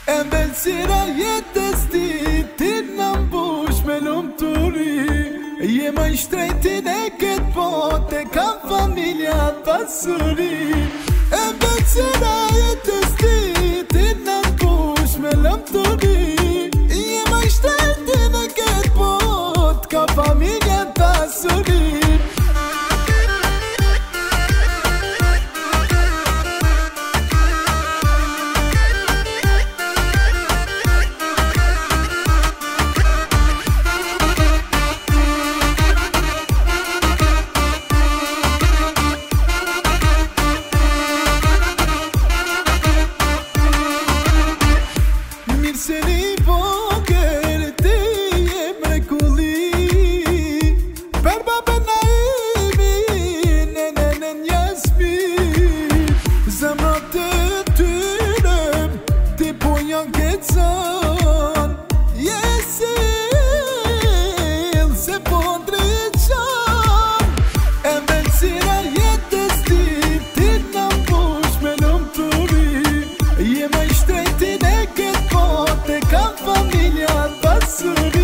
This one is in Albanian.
E mbelsira jetës ti, ti në mbush me lumëturi. Je më i shtrejtin e këtë bote, kam familja pasuri. E mbelsira jetës ti, ti në mbush me lumëturi. Je më i shtrejtin e këtë bote, kam familja pasuri. Se një vogël ti je mrekulli, për babën na imi, në Jasmin. Zemrat të tyre, ti po janë këtëson, jesil se po ndryqon. E mbelsira jetës ti, ti në mbush me lumëturi. Je më i shtrejtin e këtë bote, kam familja pasuri.